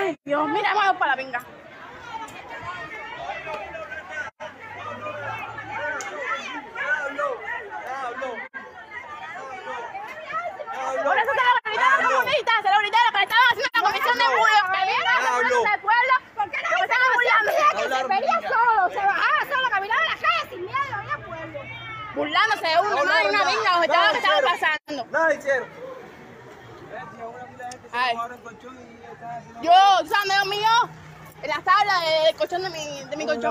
Ay, Dios, mira, vamos para la pinga. Por eso se lo gritaron comunistas, se lo gritaron que estaban haciendo la comisión de pueblo, que vieron a los pueblos del pueblo, porque no se estaban burlando. Se venía solo, se bajaba solo, caminaba en la calle sin miedo, había pueblo. Burlándose de uno, no hay una pinga, los estados que estaban pasando. Nada hicieron. Ay. Yo, ¿sabes dónde mío? En las tablas del colchón de mi colchón.